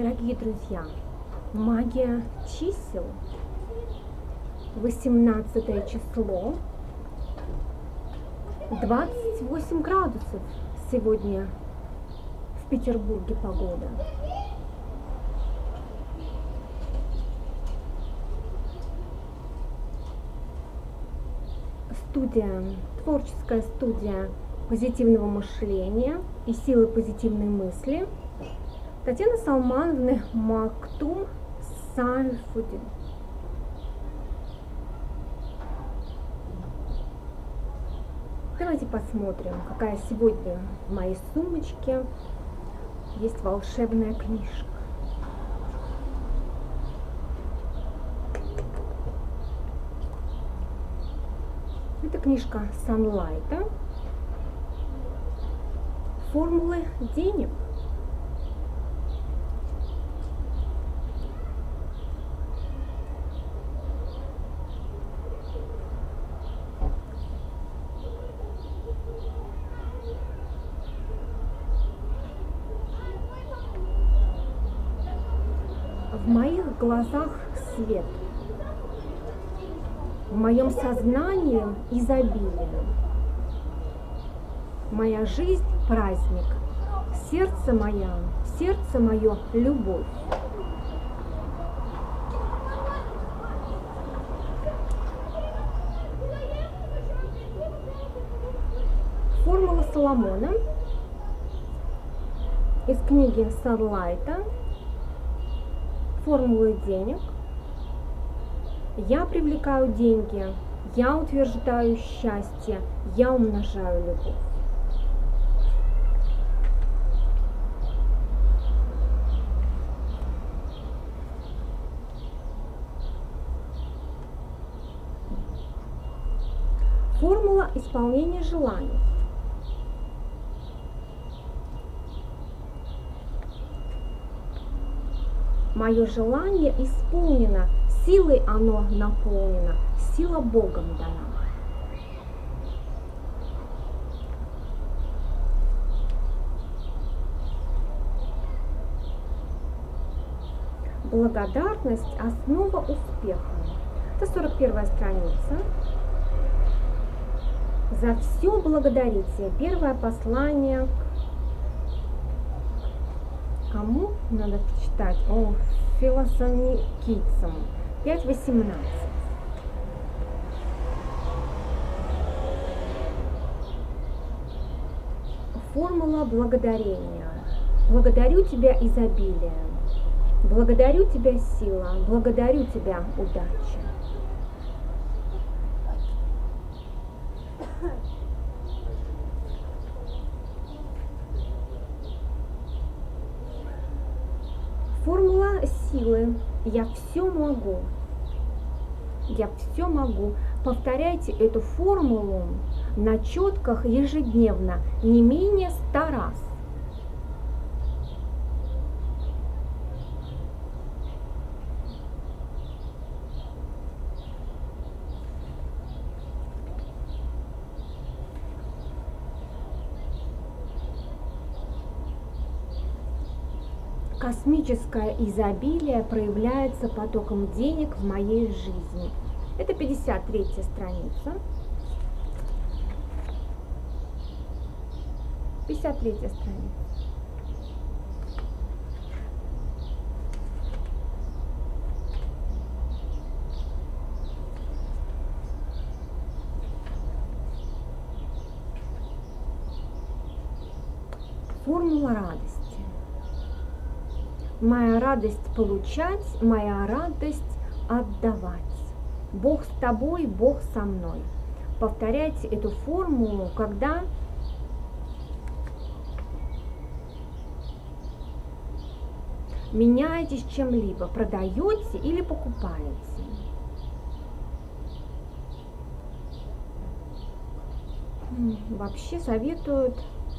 дорогие друзья, магия чисел, 18 число, 28 градусов сегодня в Петербурге погода. Творческая студия позитивного мышления и силы позитивной мысли Татьяны Салмановны Мактум Сайфудин. Давайте посмотрим, какая сегодня в моей сумочке есть волшебная книжка. Это книжка Санлайта «Формулы денег». В моих глазах свет, в моем сознании изобилие. Моя жизнь – праздник, сердце мое – любовь. Формула Соломона из книги Санлайта «Формулы денег». Я привлекаю деньги, я утверждаю счастье, я умножаю любовь. Формула исполнения желаний. Мое желание исполнено, силой оно наполнено, сила Богом дана. Благодарность – основа успеха. Это 41-я страница. За все благодарите. Первое послание. Кому надо почитать? О, философийцам. 5:18. Формула благодарения. Благодарю тебя, изобилие. Благодарю тебя, сила. Благодарю тебя, удача. Формула силы. Я все могу. Я все могу. Повторяйте эту формулу на четках ежедневно, не менее 100 раз. Космическое изобилие проявляется потоком денег в моей жизни. Это 53-я страница. 53-я страница. Формула радости. Моя радость получать, моя радость отдавать. Бог с тобой, Бог со мной. Повторяйте эту формулу, когда меняетесь чем-либо, продаете или покупаете. Вообще советуют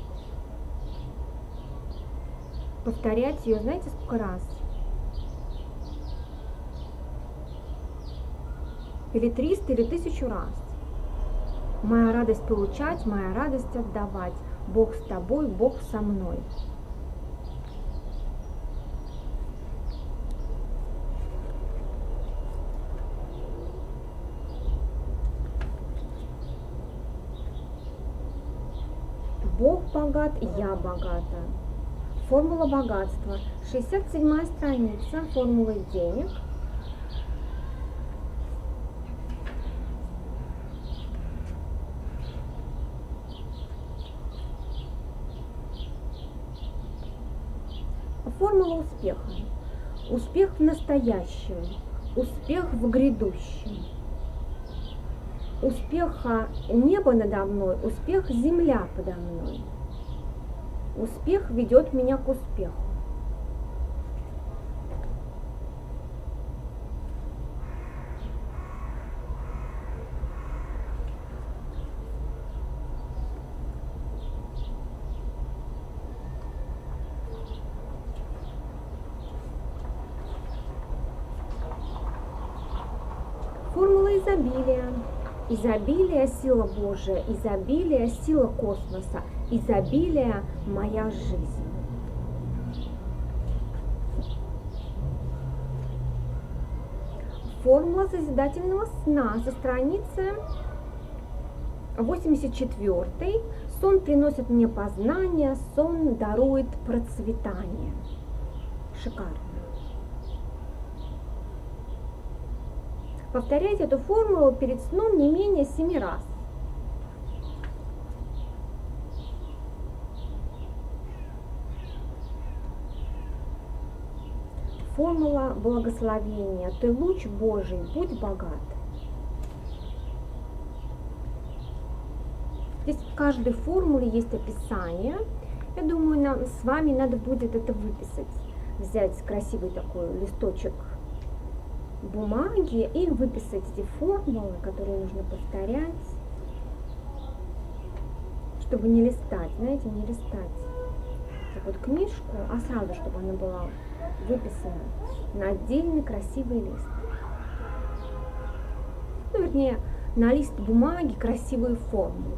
повторять ее, знаете, сколько раз? Или 300, или 1000 раз. Моя радость получать, моя радость отдавать. Бог с тобой, Бог со мной. Бог богат, я богата. Формула богатства. 67-я страница формулы денег. Формула успеха. Успех в настоящем, успех в грядущем. Успеха небо надо мной, успех земля подо мной. Успех ведет меня к успеху. Формула изобилия. Изобилие – сила Божия, изобилие – сила космоса, изобилие – моя жизнь. Формула созидательного сна со страницы 84. Сон приносит мне познание, сон дарует процветание. Шикарно. Повторяйте эту формулу перед сном не менее 7 раз. Формула благословения. Ты луч Божий, будь богат. Здесь в каждой формуле есть описание. Я думаю, нам с вами надо будет это выписать. Взять красивый такой листочек бумаги и выписать эти формулы, которые нужно повторять, чтобы не листать, знаете, не листать так вот книжку, а сразу, чтобы она была выписана на отдельный красивый лист. Ну, вернее, на лист бумаги красивые формулы.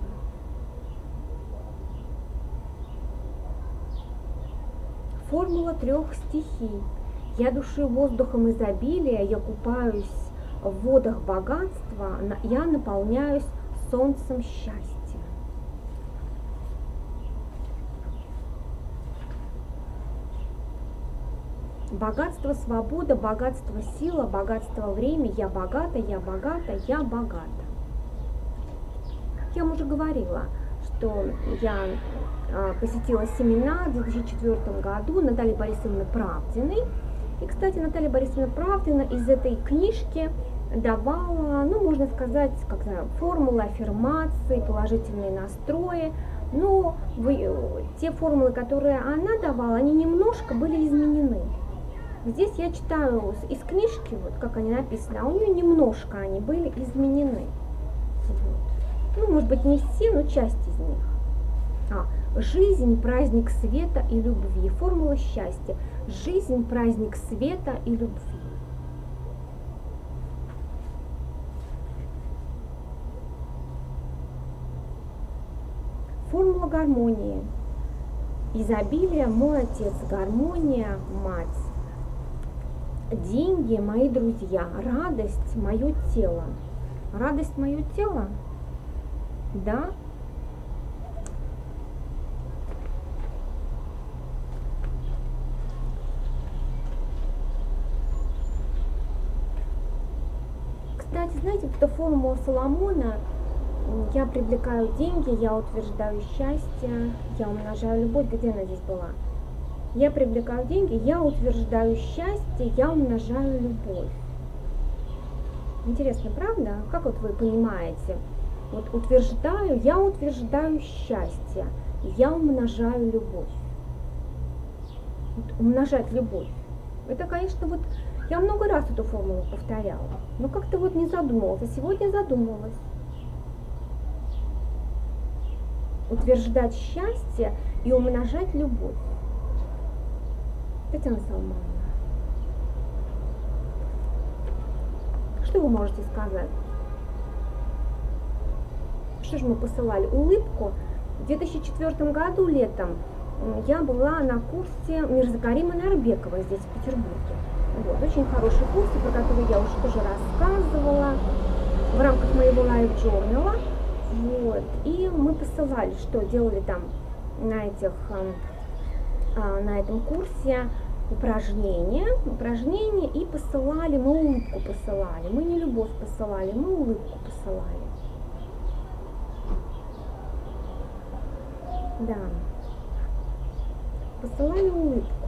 Формула 3 стихий. Я дышу воздухом изобилия, я купаюсь в водах богатства, я наполняюсь солнцем счастья. Богатство, свобода, богатство, сила, богатство, время. Я богата, я богата, я богата. Я вам уже говорила, что я посетила семинар в 2004 году Натальи Борисовны Правдиной. И, кстати, Наталья Борисовна Правдина из этой книжки давала, ну, можно сказать, как формулы аффирмации, положительные настрои. Но те формулы, которые она давала, они немножко были изменены. Здесь я читаю из книжки, вот как они написаны, а у нее немножко они были изменены. Вот. Ну, может быть, не все, но часть из них. Жизнь – праздник света и любви. Формула счастья. Жизнь – праздник света и любви. Формула гармонии. Изобилие – мой отец, гармония – мать. Деньги – мои друзья, радость – мое тело. Радость – мое тело? Да. Кстати, знаете, это формула Соломона. Я привлекаю деньги, я утверждаю счастье, я умножаю любовь. Где она здесь была? Я привлекаю деньги, я утверждаю счастье, я умножаю любовь. Интересно, правда? Как вот вы понимаете? Вот я утверждаю счастье, я умножаю любовь. Вот умножать любовь. Это, конечно, вот я много раз эту формулу повторяла, но как-то вот не задумывалась, а сегодня задумалась. Утверждать счастье и умножать любовь. Татьяна Салмановна, что вы можете сказать? Что же мы посылали? Улыбку. В 2004 году летом я была на курсе Мирза Карима Нарбекова здесь, в Петербурге. Вот, очень хороший курс, про который я уже тоже рассказывала в рамках моего лайв-журнала. Вот. И мы посылали, что делали там на этом курсе упражнения и посылали, мы улыбку посылали, мы не любовь посылали, мы улыбку посылали. Да, посылали улыбку.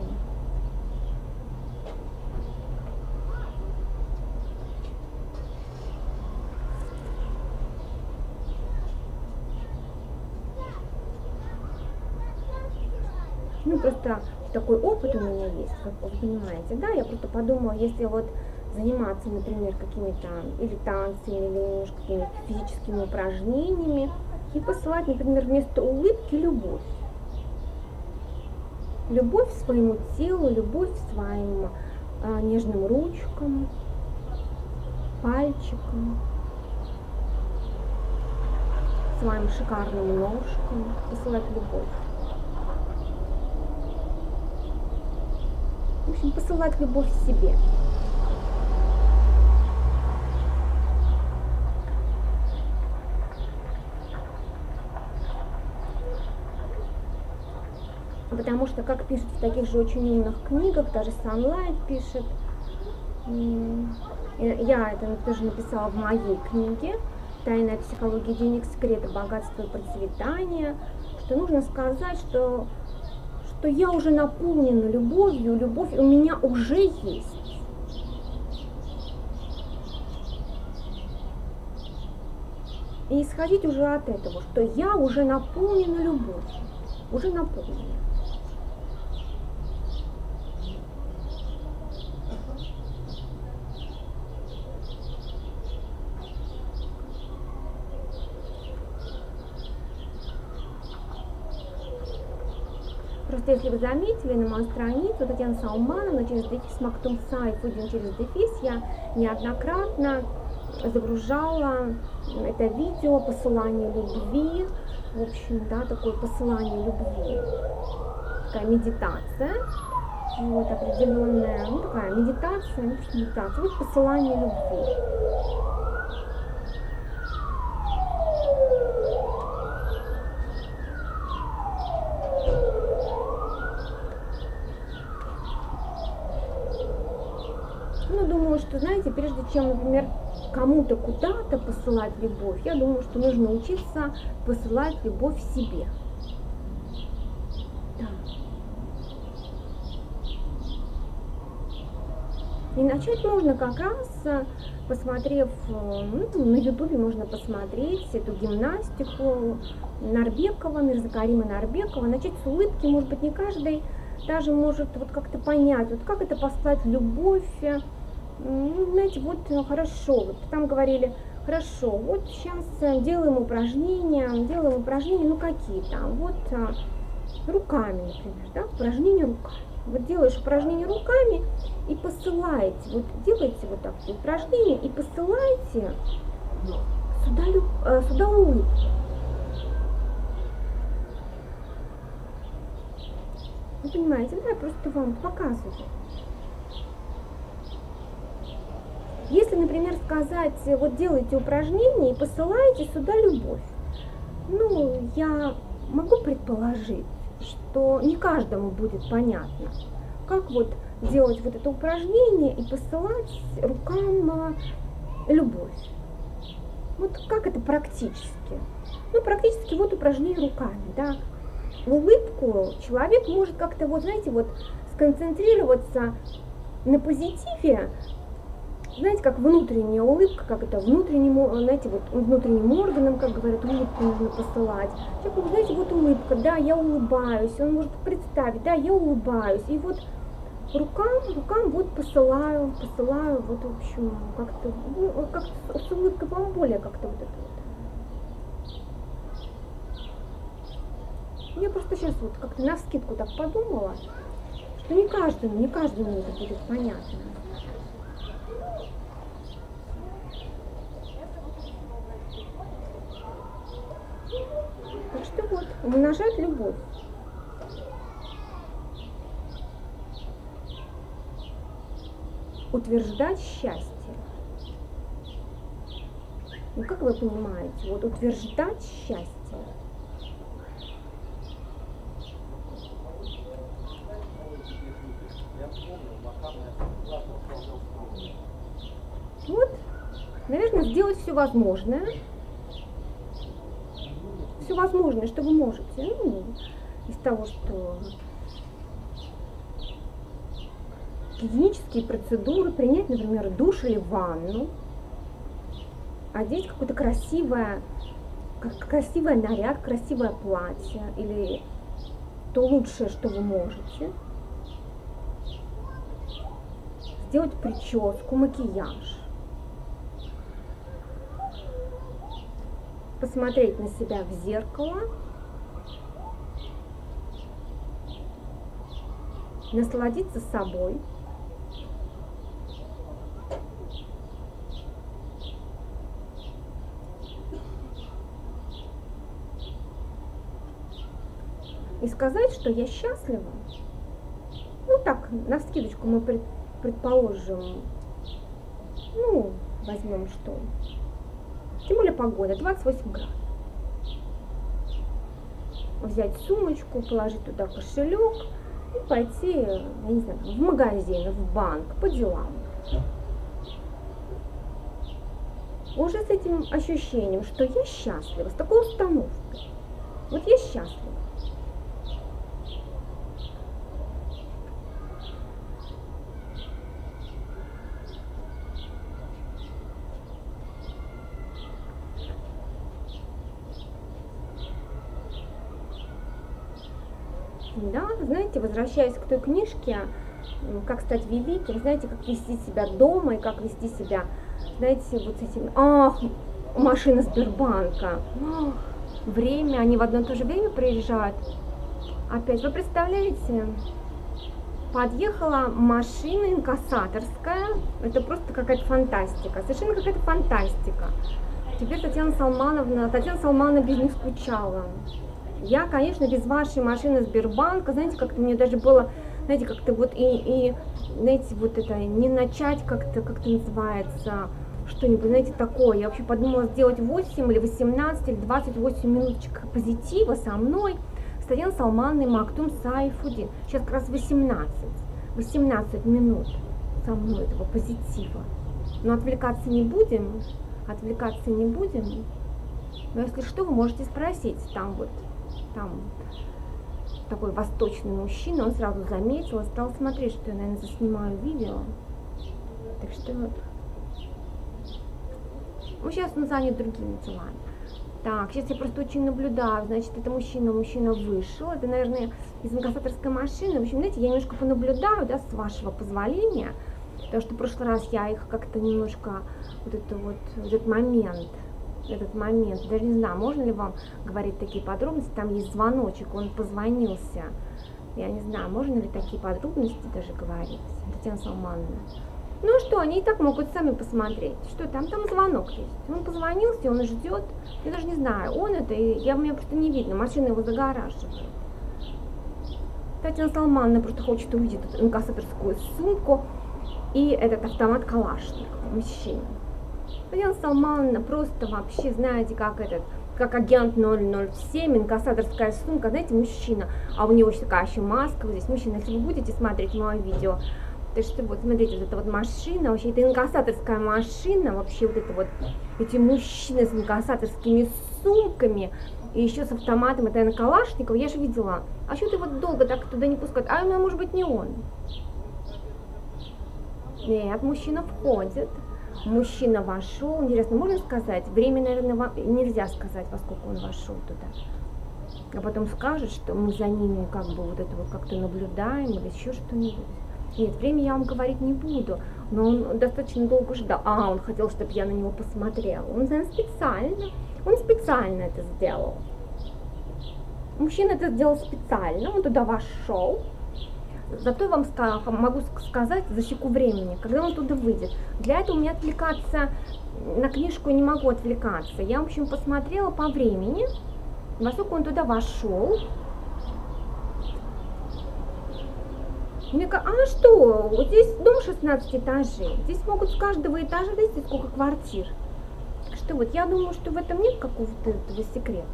Ну, просто такой опыт у меня есть, как вы понимаете, да, я просто подумала, если вот заниматься, например, какими-то или танцами, или немножко какими-то физическими упражнениями, и посылать, например, вместо улыбки любовь. Любовь к своему телу, любовь к своим нежным ручкам, пальчикам, своим шикарным ножкам, посылать любовь. В общем, посылать любовь себе. Потому что, как пишут в таких же очень умных книгах, даже Sunlight пишет, я это тоже написала в моей книге «Тайная психология денег, секреты богатства и процветания», что нужно сказать, что я уже наполнена любовью, любовь у меня уже есть. И исходить уже от этого, что я уже наполнена любовью, уже наполнена. Просто если вы заметили, на мою страницу Татьяна Салмановна через дефис Мактум Сайфудин через дефис я неоднократно загружала это видео посылание любви, в общем, да, такое посылание любви, такая медитация, вот определенная, ну такая медитация, вот посылание любви. Что, знаете, прежде чем, например, кому-то куда-то посылать любовь, я думаю, что нужно учиться посылать любовь себе. Да. И начать можно как раз, посмотрев, на ютубе можно посмотреть эту гимнастику Нарбекова, Мирзакарима Нарбекова, начать с улыбки, может быть, не каждый даже может вот как-то понять, вот как это послать любовь. Ну, знаете, вот хорошо, вот там говорили, хорошо, вот сейчас делаем упражнения, ну какие там, вот руками, например, да, упражнения руками. Вот делаешь упражнения руками и посылаете, вот делаете вот такие упражнения и посылаете сюда улыбку. Вы понимаете, да, я просто вам показываю. Если, например, сказать, вот делайте упражнения и посылаете сюда любовь, ну, я могу предположить, что не каждому будет понятно, как вот делать вот это упражнение и посылать рукам любовь. Вот как это практически? Ну, практически вот упражнение руками, да. Улыбку человек может как-то, вот знаете, вот сконцентрироваться на позитиве, знаете, как внутренняя улыбка, как это внутренним, знаете, вот внутренним органам, как говорят, улыбку нужно посылать. Человеку, знаете, вот улыбка, да, я улыбаюсь, он может представить, да, я улыбаюсь, и вот рукам вот посылаю, вот, в общем, как-то, ну, как с улыбкой вам более как-то вот это вот. Я просто сейчас вот как-то навскидку так подумала, что не каждому это будет понятно. Так что вот, умножать любовь. Утверждать счастье. Ну, как вы понимаете, вот утверждать счастье. Наверное, сделать все возможное, что вы можете, ну, из того, что гигиенические процедуры, принять, например, душ или ванну, одеть какое-то красивый наряд, красивое платье или то лучшее, что вы можете, сделать прическу, макияж, посмотреть на себя в зеркало, насладиться собой, и сказать, что я счастлива. Ну так, навскидочку мы предположим, ну, возьмем что. Тем более погода, 28 градусов. Взять сумочку, положить туда кошелек и пойти, я не знаю, в магазин, в банк, по делам. Уже с этим ощущением, что я счастлива, с такой установкой. Вот я счастлива. Да, знаете, возвращаясь к той книжке, как стать великим, знаете, как вести себя дома и как вести себя, знаете, вот с этим, машина Сбербанка, время, они в одно и то же время приезжают. Опять, вы представляете, подъехала машина инкассаторская, это просто какая-то фантастика, совершенно какая-то фантастика. Теперь Татьяна Салмановна без них скучала. Я, конечно, без вашей машины Сбербанка, знаете, как-то мне даже было, знаете, как-то вот знаете, вот это, не начать как-то называется, что-нибудь, знаете, такое. Я вообще подумала сделать 8 или 18 или 28 минуточек позитива со мной, с Татьяной Салмановной, Мактум Сайфудин. Сейчас как раз 18 минут со мной этого позитива. Но отвлекаться не будем, но если что, вы можете спросить, там такой восточный мужчина, он сразу заметил и стал смотреть, что я, наверное, заснимаю видео. Так что вот. Ну, сейчас он занят другими делами. Так, сейчас я просто очень наблюдаю, значит, это мужчина вышел, это, наверное, из инкассаторской машины. В общем, знаете, я немножко понаблюдаю, да, с вашего позволения, потому что в прошлый раз я их как-то немножко, этот момент, даже не знаю, можно ли вам говорить такие подробности, там есть звоночек, он позвонился, я не знаю, можно ли такие подробности даже говорить, Татьяна Салмановна. Ну что, они и так могут сами посмотреть, что там звонок есть, он позвонился, он ждет, я даже не знаю, он это, меня просто не видно, машина его загораживает. Татьяна Салмановна просто хочет увидеть эту инкассаторскую сумку и этот автомат Калашникова, мужчина. Татьяна Салмановна просто вообще, знаете, как агент 007, инкассаторская сумка, знаете, мужчина, а у него еще такая маска, вот здесь мужчина, если вы будете смотреть мое видео, то что вот, смотрите, вот эта вот машина, вообще это инкассаторская машина, вообще вот это вот, эти мужчины с инкассаторскими сумками, и еще с автоматом, это, наверное, Калашникова, я же видела, а что ты вот долго так туда не пускают, может быть, не он. Нет, мужчина входит. Мужчина вошел, интересно, можно сказать? Время, наверное, нельзя сказать, во сколько он вошел туда. А потом скажет, что мы за ними как бы вот это вот как-то наблюдаем или еще что-нибудь. Нет, время я вам говорить не буду, но он достаточно долго ждал. Он хотел, чтобы я на него посмотрела. Он, наверное, специально это сделал. Мужчина это сделал специально, он туда вошел. Зато я вам могу сказать, засеку времени, когда он туда выйдет. Для этого у меня отвлекаться на книжку не могу отвлекаться. Я, в общем, посмотрела по времени, во сколько он туда вошел. Мне говорят, что, вот здесь дом 16 этажей, здесь могут с каждого этажа, видите, сколько квартир. Что вот, я думаю, что в этом нет какого-то этого секрета.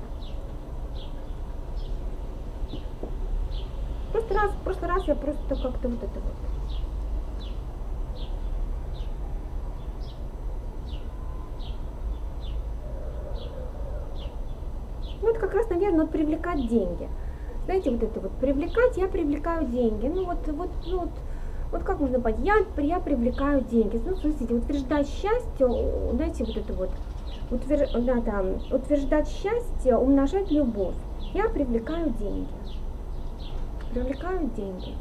В прошлый раз я просто как-то вот это вот. как раз, наверное, вот привлекать деньги. Знаете, вот это вот привлекать, я привлекаю деньги. Ну вот как можно понять, я привлекаю деньги. Ну, слушайте, утверждать счастье, знаете, вот это вот, утверждать счастье, умножать любовь. Я привлекаю деньги. Привлекаю деньги.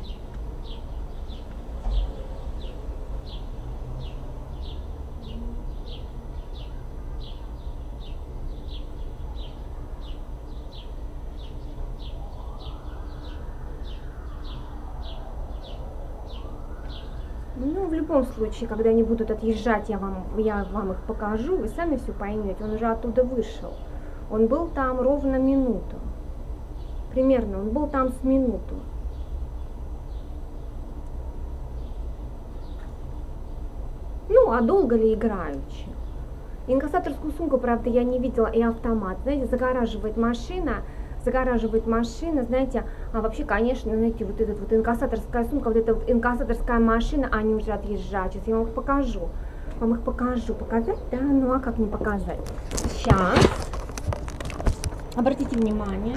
Ну, в любом случае, когда они будут отъезжать, я вам их покажу, вы сами все поймете. Он уже оттуда вышел. Он был там ровно минуту. Примерно, он был там с минуту. Ну, а долго ли играючи? Инкассаторскую сумку, правда, я не видела, и автомат. Знаете, загораживает машина, знаете, а вообще, конечно, знаете, вот эта вот инкассаторская сумка, вот эта вот инкассаторская машина, они уже отъезжают. Сейчас я вам их покажу. Показать? Да, ну а как не показать? Сейчас. Обратите внимание.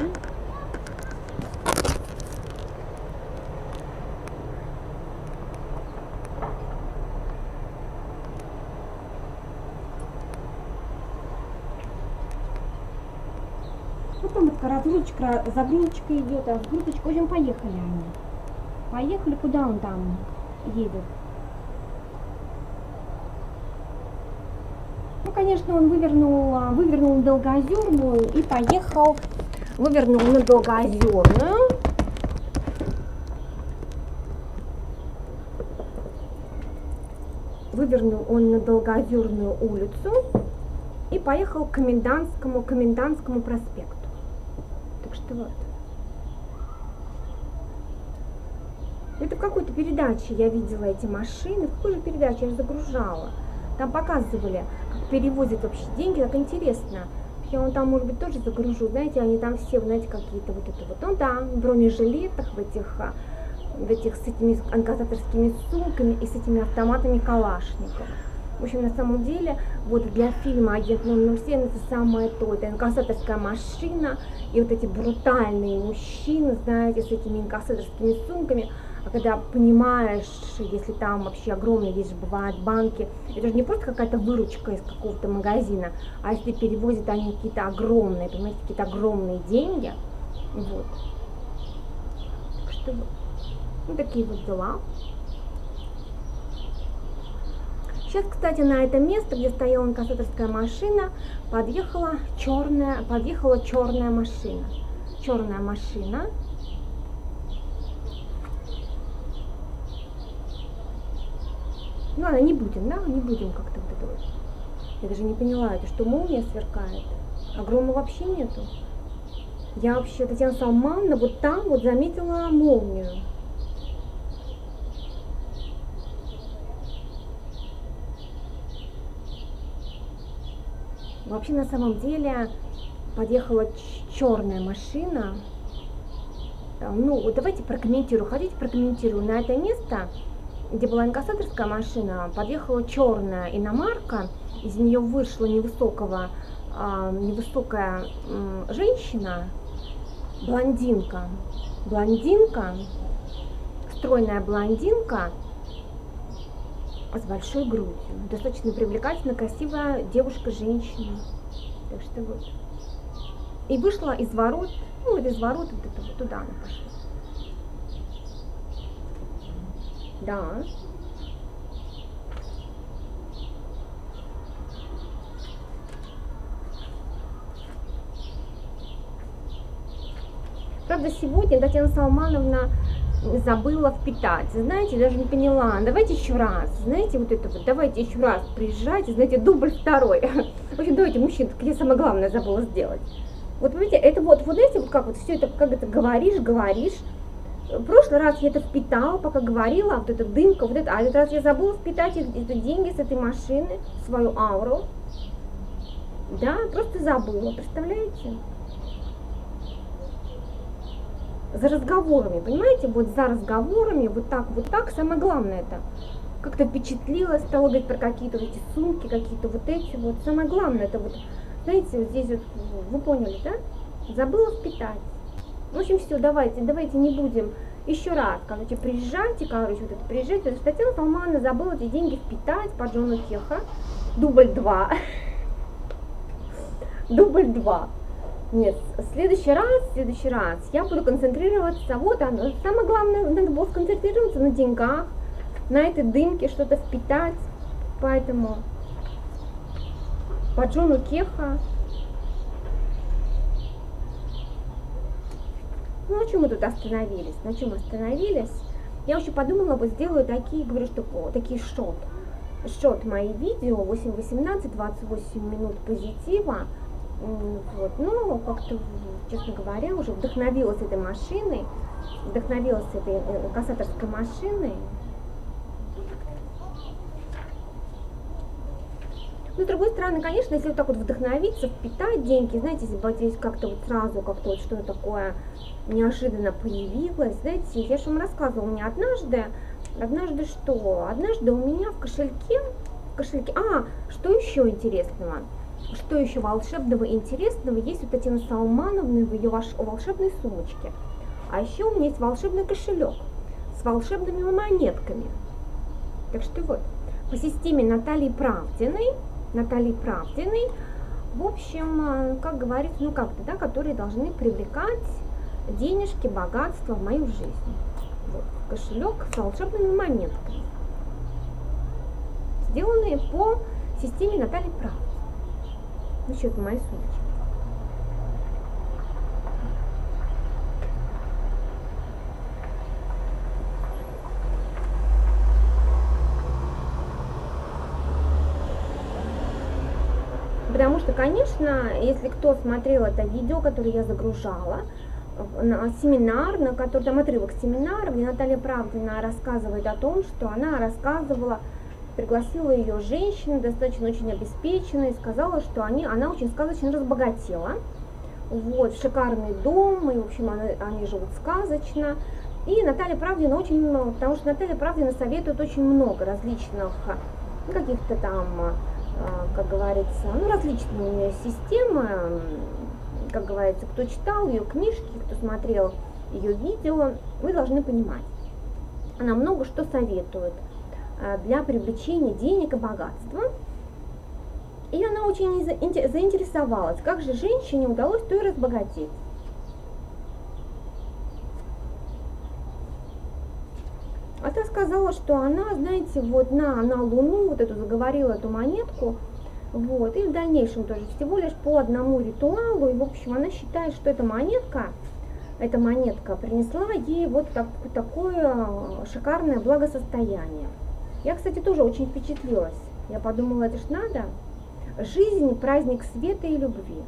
Потом вот разгрузочка, загрузочка идет, разгрузочка. В общем, поехали они. Поехали, куда он там едет? Ну, конечно, он вывернул на Долгоозерную и поехал, вывернул на Долгоозерную. Вывернул он на Долгоозерную улицу и поехал к Комендантскому проспекту. Так что вот. Это в какой-то передаче я видела эти машины. В какой же передаче я загружала? Там показывали, как перевозят вообще деньги, так интересно. Я вам там, может быть, тоже загружу. Знаете, они там все, знаете, какие-то вот это вот. Ну да, в бронежилетах, в этих с этими инкассаторскими сумками и с этими автоматами Калашников. В общем, на самом деле, вот для фильма «Агент 007» это самое то. Это инкассаторская машина и вот эти брутальные мужчины, знаете, с этими инкассаторскими сумками. А когда понимаешь, если там вообще огромные, здесь же бывают банки, это же не просто какая-то выручка из какого-то магазина, а если перевозят они какие-то огромные, понимаете, какие-то огромные деньги, вот. Так что вот, ну, такие вот дела. Сейчас, кстати, на это место, где стояла инкассаторская машина, подъехала черная машина. Черная машина. Ну ладно, не будем как-то вот это вот. Я даже не поняла, это что, молния сверкает? А грома вообще нету. Я вообще, Татьяна Салмановна, вот там вот заметила молнию. Вообще, на самом деле, подъехала черная машина. Ну, вот давайте прокомментирую. Хотите, прокомментирую. На это место, где была инкассаторская машина, подъехала черная иномарка. Из нее вышла невысокая женщина, блондинка, стройная блондинка с большой грудью. Достаточно привлекательная, красивая девушка-женщина. Так что вот. И вышла из ворот, ну вот из ворот вот это вот туда она пошла. Да. Правда, сегодня Татьяна Салмановна забыла впитать. Знаете, даже не поняла. Давайте еще раз. Знаете, вот это вот. Давайте еще раз приезжайте. Знаете, дубль второй. В общем, давайте, мужчин, я самое главное забыла сделать. Вот, видите, это вот знаете, вот как вот все это, как это говоришь. В прошлый раз я это впитала, пока говорила, вот эта дымка, вот это. А этот раз я забыла впитать эти деньги с этой машины, свою ауру. Да, просто забыла, представляете? За разговорами, понимаете, вот за разговорами, вот так, самое главное это, как-то впечатлилось, стало говорить про какие-то вот эти сумки, какие-то вот эти вот, самое главное это вот Знаете, вот здесь вот, вы поняли, да? Забыла впитать. В общем, все, давайте не будем еще раз, короче, приезжайте, вот это приезжайте, потому что Татьяна Салмановна забыла эти деньги впитать по Джону Кеха. Дубль 2. Дубль 2. Нет, в следующий раз я буду концентрироваться, вот оно, самое главное, надо было сконцентрироваться на деньгах, на этой дымке, что-то впитать, поэтому по Джону Кеха. Ну, на чем мы тут остановились? На чем остановились? Я еще подумала, вот сделаю такие, говорю, что такие шот мои видео, 8:18, 28 минут позитива. Вот, ну, как-то, честно говоря, уже вдохновилась этой машиной, вдохновилась этой кассаторской машиной. Но, с другой стороны, конечно, если вот так вот вдохновиться, впитать деньги, знаете, если бы здесь как-то вот сразу, как-то вот что-то такое неожиданно появилось, знаете, я же вам рассказывала, у меня однажды у меня в кошельке, что еще интересного? Что еще волшебного и интересного есть у Татьяны Салмановны в ее волшебной сумочке? А еще у меня есть волшебный кошелек с волшебными монетками. Так что вот, по системе Натальи Правдиной, в общем, как говорится, ну как-то, да, которые должны привлекать денежки, богатство в мою жизнь. Вот, кошелек с волшебными монетками, сделанные по системе Натальи Правдиной. Еще это мои сумочки. Потому что, конечно, если кто смотрел это видео, которое я загружала, на семинар, на который там отрывок семинара, где Наталья Правдина рассказывает о том, что она рассказывала, пригласила ее женщина, достаточно очень обеспеченная, и сказала, что она очень сказочно разбогатела. Вот, шикарный дом, и, в общем, они живут сказочно. И Наталья Правдина потому что Наталья Правдина советует очень много различных, каких-то там, как говорится, ну, различные у нее системы, как говорится, кто читал ее книжки, кто смотрел ее видео, вы должны понимать, она много что советует для привлечения денег и богатства. И она очень заинтересовалась, как же женщине удалось то и разбогатеть. А та сказала, что она, знаете, вот на Луну, вот эту заговорила эту монетку, вот, и в дальнейшем тоже всего лишь по одному ритуалу, и, в общем, она считает, что эта монетка принесла ей вот такое шикарное благосостояние. Я, кстати, тоже очень впечатлилась. Я подумала, это ж надо. Жизнь, праздник света и любви.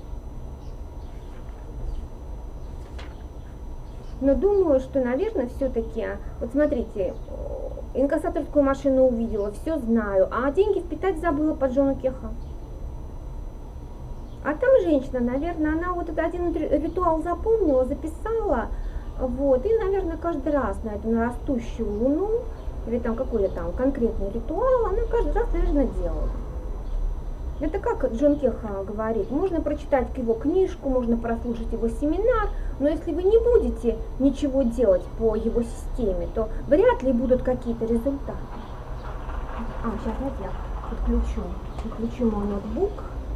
Но думаю, что, наверное, все-таки, вот смотрите, инкассаторскую машину увидела, все знаю, а деньги впитать забыла по Джону Кеха. А там женщина, наверное, она вот этот один ритуал запомнила, записала, вот, и, наверное, каждый раз на эту растущую луну, или там какой-то там конкретный ритуал, она каждый раз, наверное, делала. Это как Джон Кех говорит, можно прочитать его книжку, можно прослушать его семинар, но если вы не будете ничего делать по его системе, то вряд ли будут какие-то результаты. Сейчас я подключу мой ноутбук,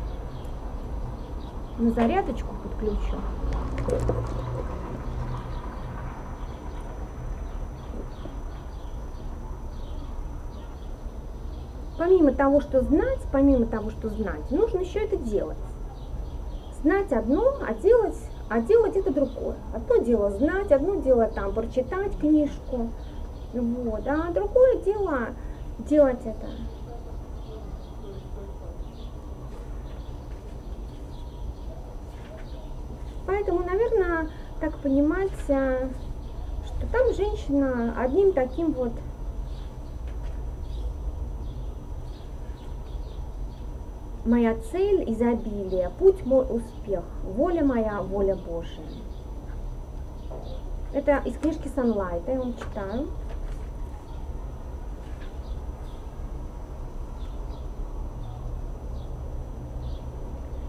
на зарядочку подключу. Помимо того, что знать, нужно еще это делать. Знать одно, а делать это другое. Одно дело знать, одно дело там прочитать книжку, вот, а другое дело делать это. Поэтому, наверное, так понимать, что там женщина одним таким вот моя цель, изобилие, путь мой, успех, воля моя, воля Божия. Это из книжки Sunlight, я вам читаю.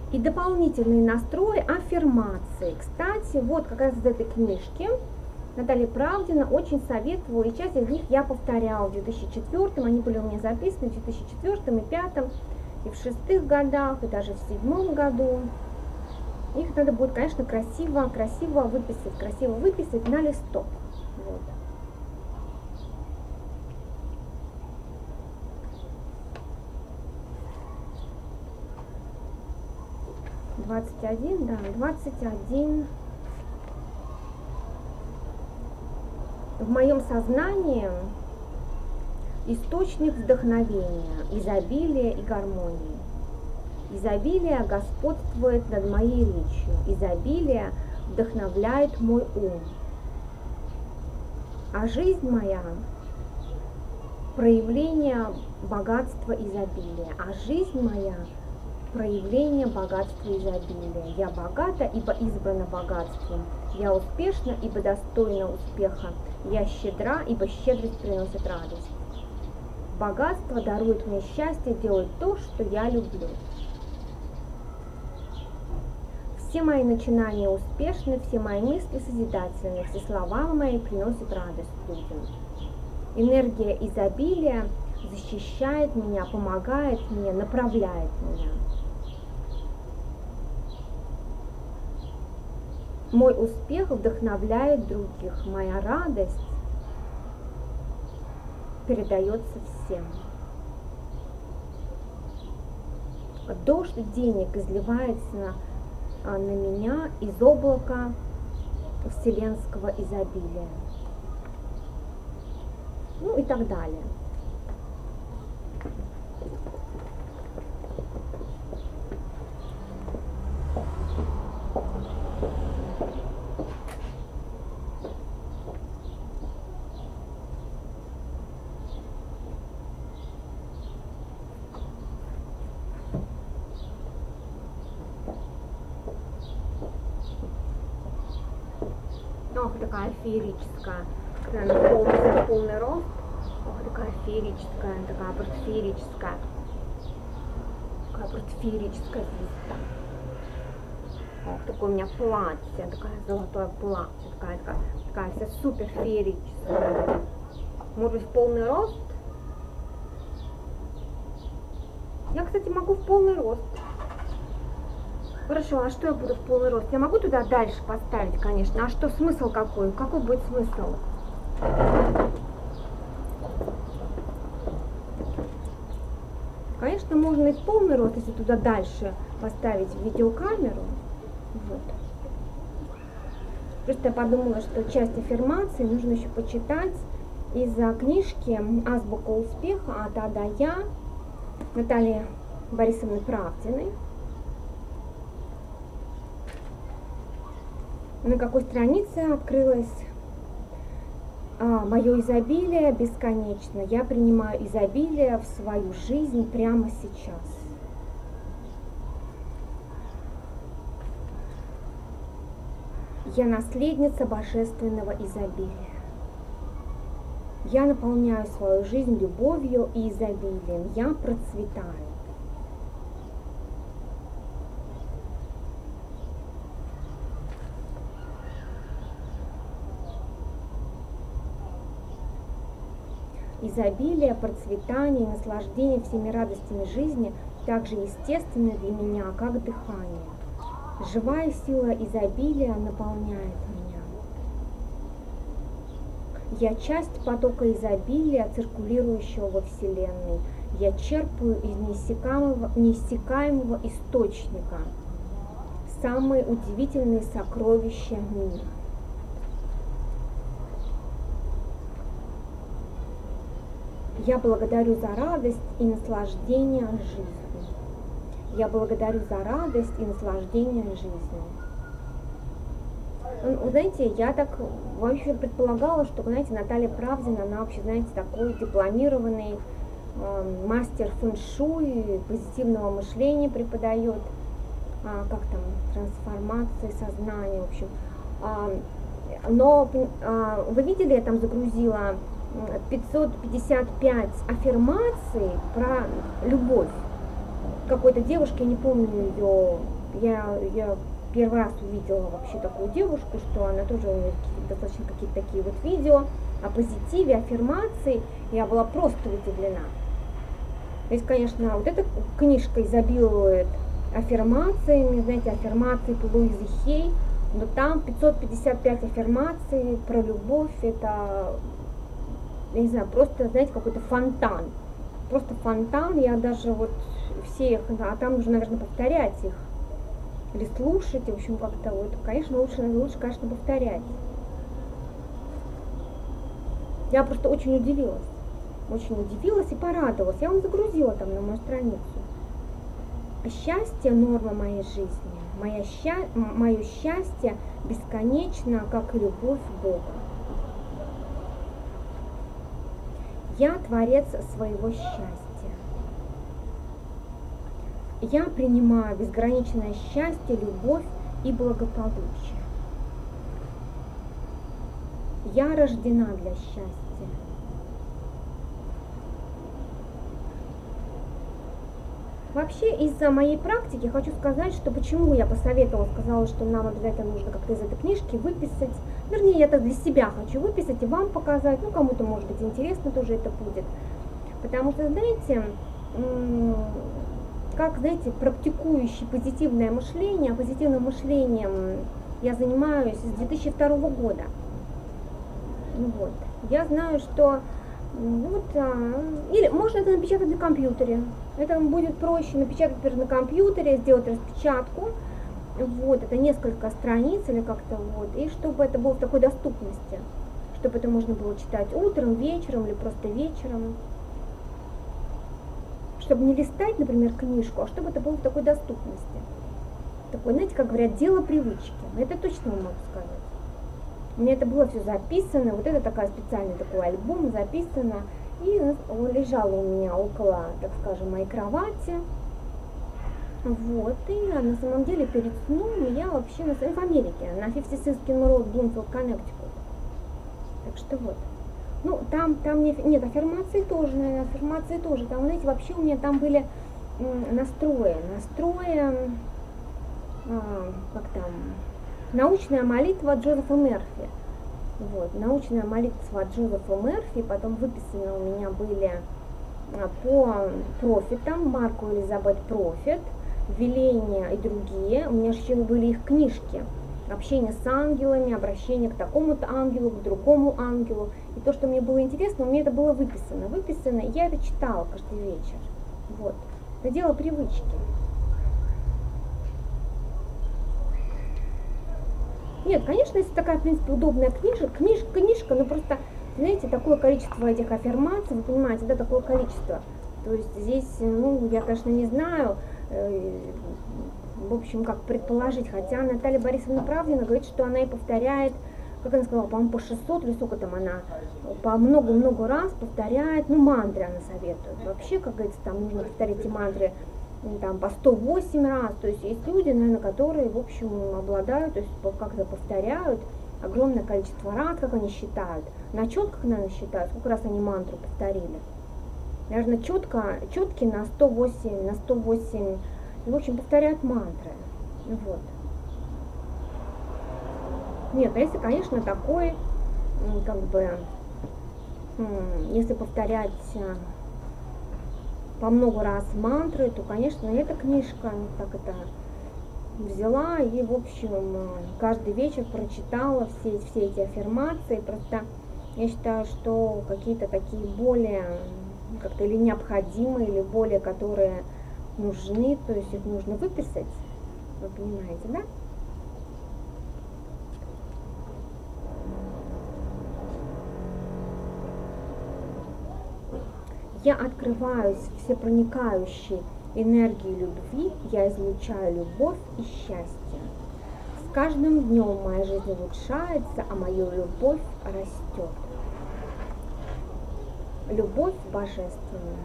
И дополнительный настрой аффирмации. Кстати, вот как раз из этой книжки Наталья Правдина очень советовала, и часть из них я повторяла в 2004, они были у меня записаны в 2004 и 2005, и в 2006 годах, и даже в 2007 году. Их надо будет, конечно, красиво выписать на листок. Вот. Да, 21. В моем сознании источник вдохновения, изобилия и гармонии. Изобилие господствует над моей речью, изобилие вдохновляет мой ум. А жизнь моя – проявление богатства изобилия, а жизнь моя – проявление богатства изобилия. Я богата, ибо избрана богатством. Я успешна, ибо достойна успеха. Я щедра, ибо щедрость приносит радость. Богатство дарует мне счастье делать то, что я люблю. Все мои начинания успешны, все мои мысли созидательны, все слова мои приносят радость людям. Энергия изобилия защищает меня, помогает мне, направляет меня. Мой успех вдохновляет других, моя радость передается всем. Дождь денег изливается на меня из облака вселенского изобилия. Ну и так далее. Ох, такая феерическая, когда она полный рост. Ох, такая феерическая, такая просто феерическая. Такая просто феерическая звезда. Ох, такое у меня платье, такое золотое платье, такая вся супер феерическая. Может быть, в полный рост? Я, кстати, могу в полный рост. Хорошо, а что я буду в полный рост? Я могу туда дальше поставить, конечно. А что, смысл какой? Какой будет смысл? Конечно, можно и в полный рост, если туда дальше поставить видеокамеру. Вот. Просто я подумала, что часть аффирмации нужно еще почитать из книжки «Азбука успеха» от А до Я Натальи Борисовны Правдиной. На какой странице открылось мое изобилие бесконечно. Я принимаю изобилие в свою жизнь прямо сейчас. Я наследница божественного изобилия. Я наполняю свою жизнь любовью и изобилием. Я процветаю. Изобилие, процветание и наслаждение всеми радостями жизни так же естественны для меня, как дыхание. Живая сила изобилия наполняет меня. Я часть потока изобилия, циркулирующего во Вселенной. Я черпаю из неиссякаемого источника самые удивительные сокровища мира. Я благодарю за радость и наслаждение жизнью. Я благодарю за радость и наслаждение жизнью. Вы знаете, я так вообще предполагала, что, знаете, Наталья Правдина, она вообще, знаете, такой дипломированный мастер фэн-шуй, позитивного мышления преподает, как там, трансформации сознания, в общем. Но вы видели, я там загрузила 555 аффирмаций про любовь какой-то девушки, я не помню ее я первый раз увидела вообще такую девушку, что она тоже, у нее достаточно какие-то такие вот видео о позитиве, аффирмации. Я была просто удивлена. То есть, конечно, вот эта книжка изобилует аффирмациями, знаете, аффирмации по Луизе Хей, но там 555 аффирмаций про любовь, это, я не знаю, просто, знаете, какой-то фонтан. Просто фонтан, я даже вот все их, а там нужно, наверное, повторять их. Или слушать, в общем, как-то вот, конечно, лучше, конечно, повторять. Я просто очень удивилась и порадовалась. Я вам загрузила там на мою страницу. Счастье – норма моей жизни. Мое счастье бесконечно, как и любовь Бога. Я творец своего счастья. Я принимаю безграничное счастье, любовь и благополучие. Я рождена для счастья. Вообще, из-за моей практики хочу сказать, что почему я посоветовала, сказала, что нам обязательно нужно как-то из этой книжки выписать. Вернее, я это для себя хочу выписать и вам показать. Ну, кому-то, может быть, интересно тоже это будет. Потому что, знаете, как, знаете, практикующий позитивное мышление, позитивным мышлением я занимаюсь с 2002 года. Ну, вот. Я знаю, что или можно это напечатать на компьютере. Это будет проще напечатать на компьютере, сделать распечатку. Вот, это несколько страниц или как-то вот. И чтобы это было в такой доступности. Чтобы это можно было читать утром, вечером или просто вечером. Чтобы не листать, например, книжку, а чтобы это было в такой доступности. Такое, знаете, как говорят, дело привычки. Это точно могу сказать. У меня это было все записано, вот это специальный такой альбом записано, и лежало у меня около, так скажем, моей кровати. Вот, и на самом деле перед сном я вообще в Америке, на 56 Road, Bloomfield, Connecticut. Так что вот. Ну, там нет, аффирмации тоже, наверное, Там, знаете, вообще у меня там были настрои, как там, научная молитва Джозефа Мерфи. Вот, научная молитва Джозефа Мерфи, потом выписаны у меня были по профитам, Марку Элизабет Профит, Веления и другие. У меня еще были их книжки. Общение с ангелами, обращение к такому-то ангелу, к другому ангелу. И то, что мне было интересно, у меня это было выписано, и я это читала каждый вечер. Вот. Это дело привычки. Нет, конечно, если такая, в принципе, удобная книжка, но просто, знаете, такое количество этих аффирмаций, вы понимаете, да, такое количество. То есть здесь, я, конечно, не знаю, в общем, как предположить, хотя Наталья Борисовна Правдина говорит, что она и повторяет, как она сказала, по-моему, по 600 или сколько там она, по много-много раз повторяет, мантры она советует. Вообще, как говорится, там нужно повторить эти мантры там, по 108 раз, то есть есть люди, наверное, которые, в общем, обладают, то есть как-то повторяют огромное количество раз, как они считают, на четках, наверное, считают, сколько раз они мантру повторили. Наверное, четкие на 108, и, в общем, повторяют мантры, вот. Нет, а если, конечно, такой, как бы, если повторять по много раз мантры, то, конечно, эта книжка, так это взяла и, в общем, каждый вечер прочитала все эти аффирмации. Просто я считаю, что какие-то такие более как-то или необходимые, или более, которые нужны, то есть их нужно выписать, вы понимаете, да? Я открываюсь всепроникающей энергии любви, я излучаю любовь и счастье. С каждым днем моя жизнь улучшается, а моя любовь растет. Любовь божественная.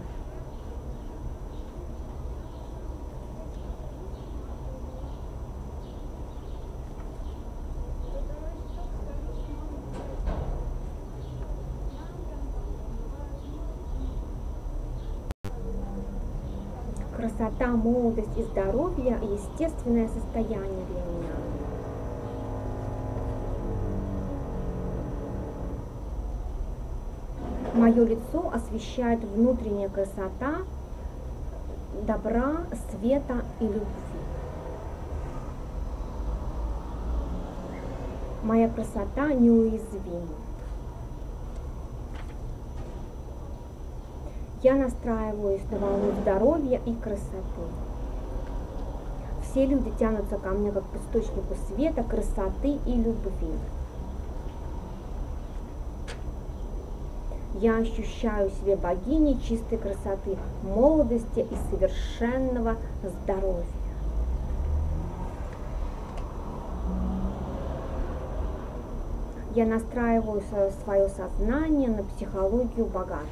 Красота, молодость и здоровье – естественное состояние для меня. Мое лицо освещает внутренняя красота, добра, света и любви. Моя красота неуязвима. Я настраиваюсь на волну здоровья и красоты. Все люди тянутся ко мне как к источнику света, красоты и любви. Я ощущаю в себе богиней чистой красоты, молодости и совершенного здоровья. Я настраиваю свое сознание на психологию богатства.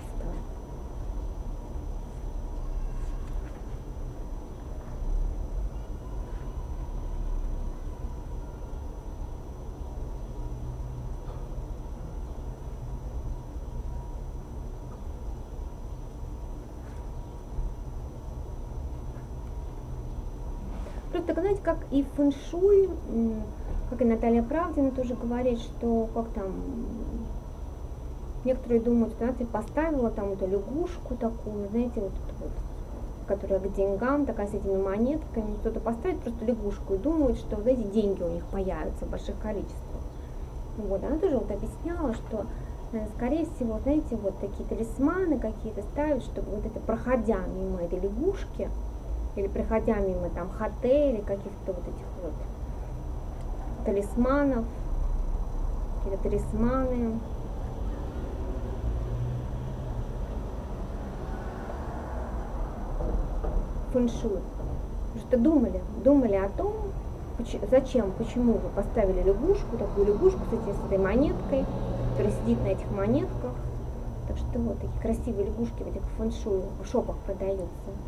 Просто, знаете, как и фэн-шуй, как и Наталья Правдина тоже говорит, что как там, некоторые думают, что ты поставила там эту лягушку такую, знаете, вот, которая к деньгам, такая с этими монетками, кто-то поставит просто лягушку и думает, что вот эти деньги у них появятся в больших количествах. Вот, она тоже вот объясняла, что, скорее всего, знаете, вот такие талисманы какие-то ставят, чтобы вот это, проходя мимо этой лягушки, или проходя мимо там хотелей, каких-то вот этих вот талисманов, какие-то талисманы. Фэн-шуй. Потому что думали о том, зачем, почему вы поставили лягушку, такую лягушку с этой монеткой, которая сидит на этих монетках. Так что вот такие красивые лягушки в этих фэн-шуй в шопах продаются.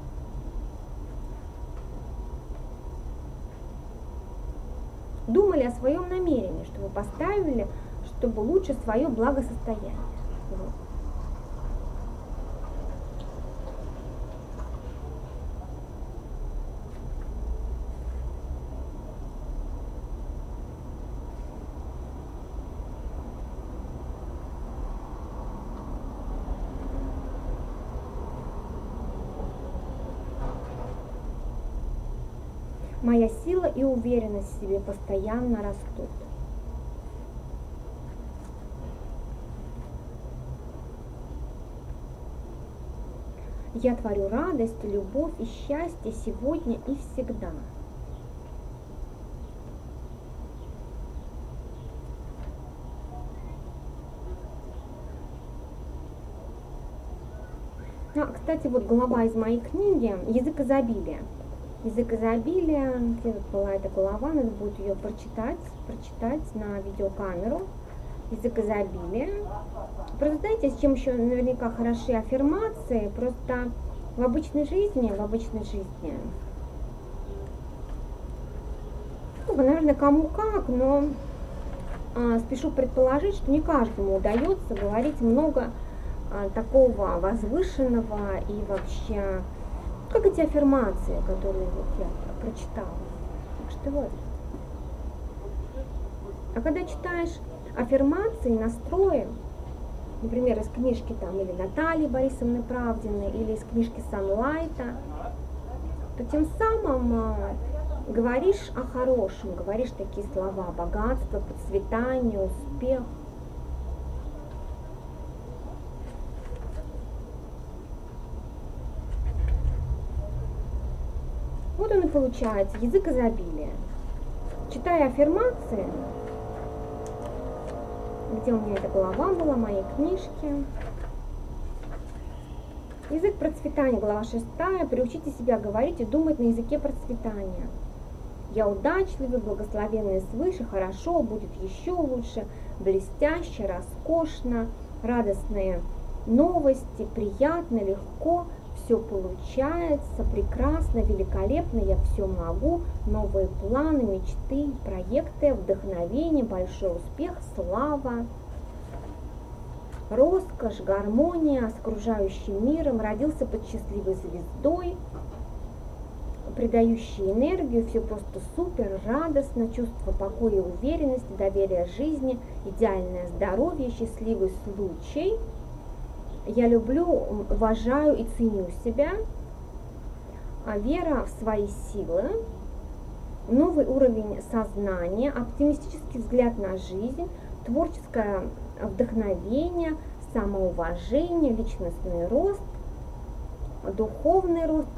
Думали о своем намерении, что вы поставили, чтобы улучшить свое благосостояние. Вот. Моя сила и уверенность в себе постоянно растут. Я творю радость, любовь и счастье сегодня и всегда. Кстати, вот глава из моей книги «Язык изобилия». Язык изобилия, где вот была эта глава, надо будет ее прочитать на видеокамеру. Язык изобилия. Просто знаете, с чем еще наверняка хороши аффирмации, просто в обычной жизни, ну, наверное, кому как, но спешу предположить, что не каждому удается говорить много такого возвышенного и вообще, как эти аффирмации, которые вот я прочитала. Так что вот. А когда читаешь аффирмации, настрои, например, из книжки там или Натальи Борисовны Правдиной, или из книжки Санлайта, то тем самым говоришь о хорошем, говоришь такие слова: богатство, процветание, успех. Вот он и получается, язык изобилия. Читая аффирмации, где у меня эта глава была, моей книжки. Язык процветания, глава 6. Приучите себя говорить и думать на языке процветания. Я удачливый, благословенный свыше, хорошо, будет еще лучше, блестяще, роскошно, радостные новости, приятно, легко, все получается, прекрасно, великолепно, я все могу, новые планы, мечты, проекты, вдохновение, большой успех, слава, роскошь, гармония с окружающим миром, родился под счастливой звездой, придающие энергию, все просто супер, радостно, чувство покоя, уверенности, доверия жизни, идеальное здоровье, счастливый случай. Я люблю, уважаю и ценю себя, вера в свои силы, новый уровень сознания, оптимистический взгляд на жизнь, творческое вдохновение, самоуважение, личностный рост, духовный рост,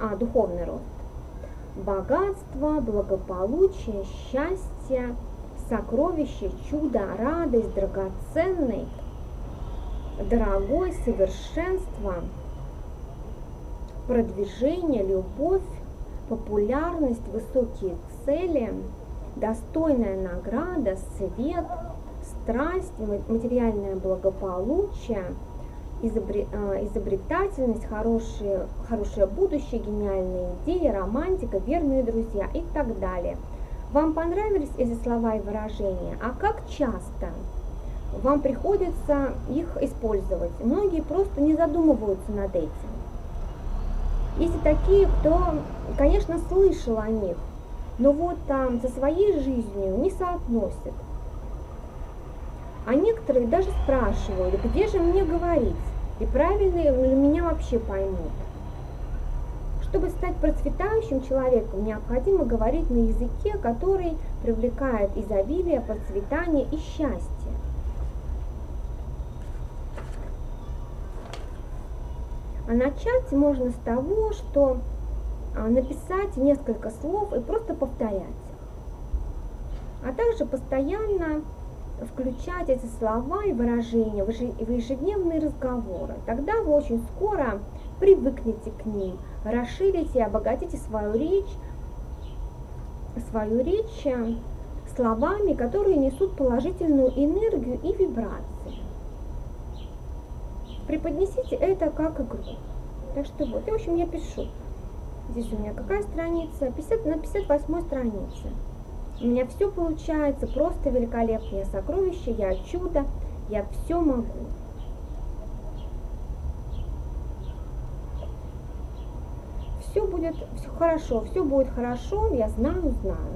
богатство, благополучие, счастье, сокровище, чудо, радость, драгоценный, дорогой, совершенство, продвижение, любовь, популярность, высокие цели, достойная награда, свет, страсть, материальное благополучие, изобретательность, хорошее будущее, гениальные идеи, романтика, верные друзья и так далее. Вам понравились эти слова и выражения? А как часто вам приходится их использовать? Многие просто не задумываются над этим. Есть и такие, кто, конечно, слышал о них, но вот со своей жизнью не соотносит. А некоторые даже спрашивают, где же мне говорить, и правильно ли меня вообще поймут. Чтобы стать процветающим человеком, необходимо говорить на языке, который привлекает изобилие, процветание и счастье. А начать можно с того, что написать несколько слов и просто повторять их. А также постоянно включать эти слова и выражения в ежедневные разговоры. Тогда вы очень скоро привыкнете к ним, расширите и обогатите свою речь словами, которые несут положительную энергию и вибрации. Преподнесите это как игру. Так что вот, и, в общем, я пишу. Здесь у меня какая страница? На 58 странице. У меня все получается просто великолепно. Я сокровище, я чудо, я все могу. Все будет хорошо, я знаю.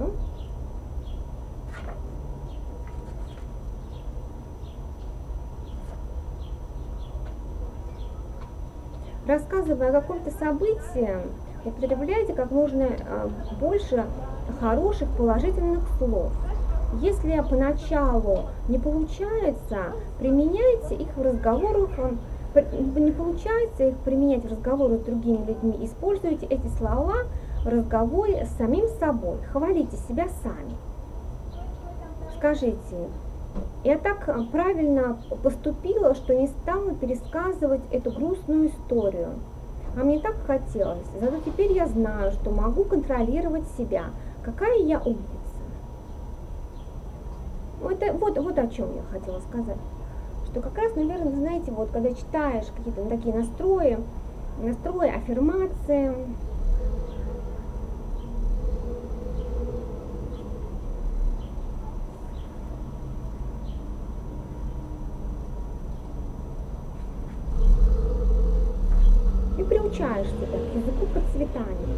Рассказывая о каком-то событии, употребляйте как можно больше хороших положительных слов. Если поначалу не получается, применяйте их в разговорах, не получается их применять в разговорах с другими людьми, используйте эти слова в разговоре с самим собой, хвалите себя сами. Скажите: я так правильно поступила, что не стала пересказывать эту грустную историю. А мне так хотелось. Зато теперь я знаю, что могу контролировать себя. Какая я умница. Вот о чем я хотела сказать. Что как раз, наверное, знаете, вот когда читаешь какие-то такие настрои, аффирмации, и приучаешь себя к языку процветания.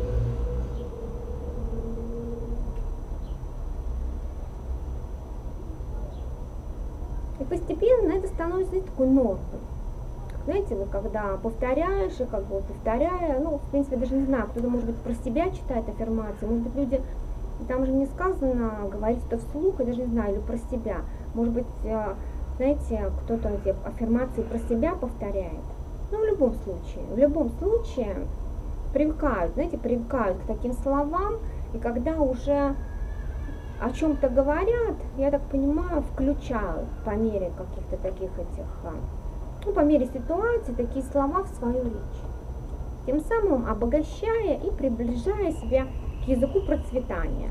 И постепенно это становится такой нормой. Знаете, вот когда повторяешь, и как бы повторяя, в принципе, даже не знаю, кто-то, может быть, про себя читает аффирмации, может быть, люди, там же не сказано говорить это вслух, я даже не знаю, или про себя. Может быть, знаете, кто-то эти аффирмации про себя повторяет. В любом случае привыкают к таким словам, и когда уже о чем-то говорят, я так понимаю, включают по мере каких-то таких по мере ситуации такие слова в свою речь, тем самым обогащая и приближая себя к языку процветания.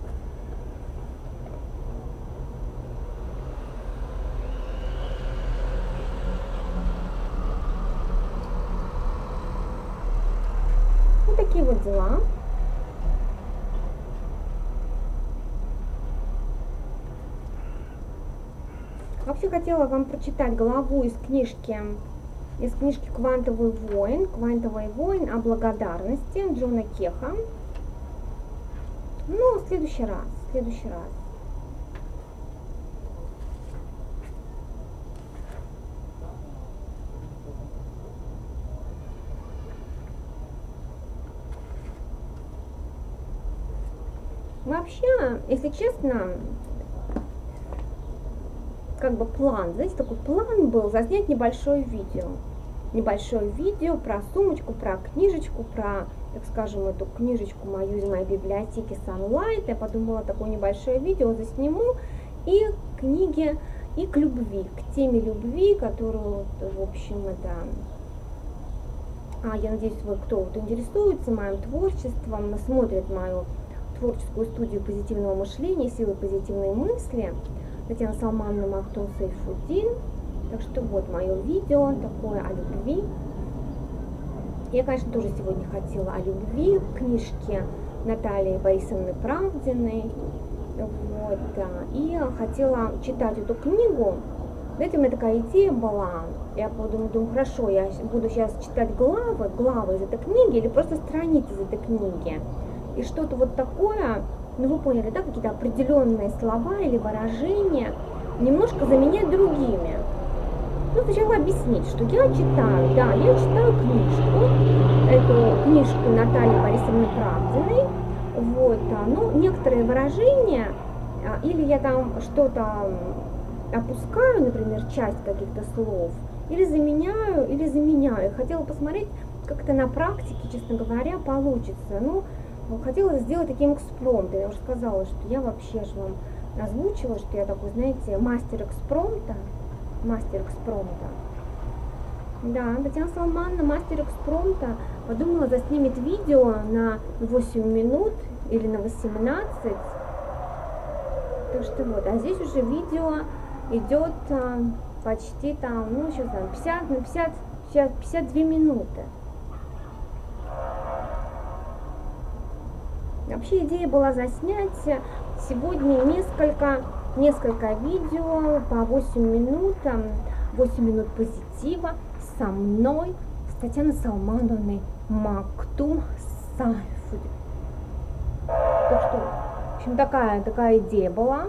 Вот такие вот дела. Вообще хотела вам прочитать главу из книжки «Квантовый воин» о благодарности Джона Кеха. Ну, в следующий раз, в следующий раз. Вообще, если честно, как бы план, знаете, такой план был заснять небольшое видео. Небольшое видео про сумочку, про книжечку, про, так скажем, эту книжечку мою из моей библиотеки Sunlight. Я подумала, такое небольшое видео засниму и к книге, и к любви, к теме любви, которую, в общем, это... я надеюсь, вы, кто вот интересуется моим творчеством, смотрит мою творческую студию позитивного мышления, силы позитивной мысли, Татьяна Салмановна, Махтум Сайфуддин. Так что вот мое видео такое о любви. Я, конечно, тоже сегодня хотела о любви, книжке Натальи Борисовны Правдиной. Вот, и хотела читать эту книгу. Знаете, у меня такая идея была. Я подумала, хорошо, я буду сейчас читать главы из этой книги или просто страницы из этой книги. И что-то вот такое, ну вы поняли, да, какие-то определенные слова или выражения немножко заменять другими. Ну, сначала объяснить, что я читаю, да, я читаю книжку, эту книжку Натальи Борисовны Правдиной, вот, но некоторые выражения, или я там что-то опускаю, например, часть каких-то слов, или заменяю. Хотела посмотреть, как это на практике, честно говоря, получится. Ну, хотела сделать таким экспромтом. Я уже сказала, что я вообще же вам озвучила, что я такой, знаете, мастер экспромта. Да, Татьяна Салмановна, мастер экспромта, подумала, заснимет видео на 8 минут или на 18. Так что вот, а здесь уже видео идет почти там, ну, сейчас там 52 минуты. Вообще идея была заснять сегодня несколько видео по 8 минут, 8 минут позитива со мной, с Татьяной Салмановной Махтум Сайфуддин. Так что, в общем, такая идея была.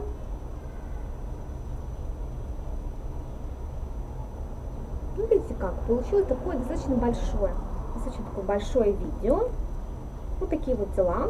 Ну, видите как, получилось такое достаточно такое большое видео. Вот такие вот дела.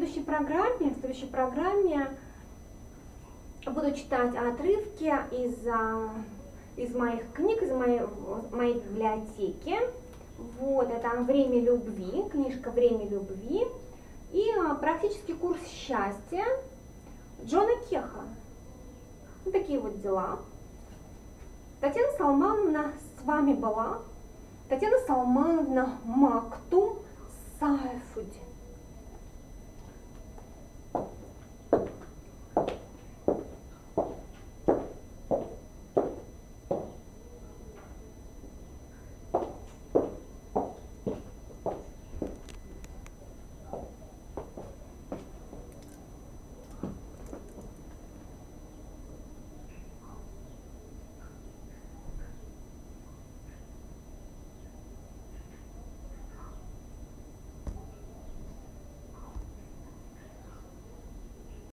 в следующей программе буду читать отрывки из моих книг, из моей библиотеки. Вот, это «Время любви», книжка «Время любви» и практический курс счастья Джона Кеха. Вот такие вот дела. Татьяна Салмановна с вами была. Татьяна Салмановна Мактум Сайфудин.